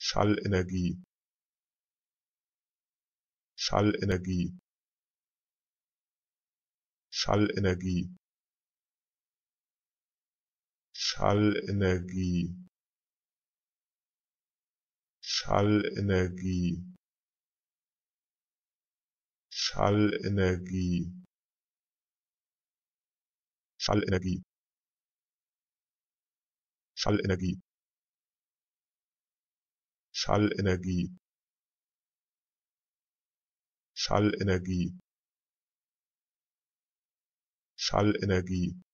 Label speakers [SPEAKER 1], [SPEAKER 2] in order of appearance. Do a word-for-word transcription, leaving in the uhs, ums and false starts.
[SPEAKER 1] Schallenergie, Schallenergie, Schallenergie, Schallenergie, Schallenergie, Schallenergie, Schallenergie, Schallenergie, Schallenergie, Schallenergie, Schallenergie,